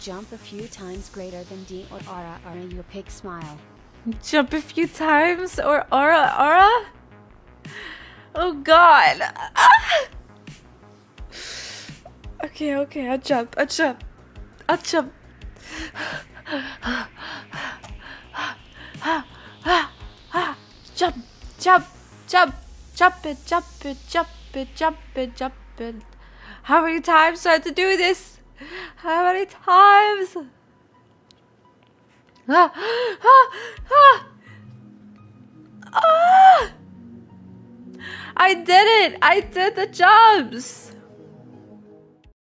Jump a few times greater than D or aura your pig smile. Jump a few times or aura? Oh god. Ah! Okay, I'll jump. Jump. Jump it. How many times do I have to do this? How many times? I did it! I did the jumps!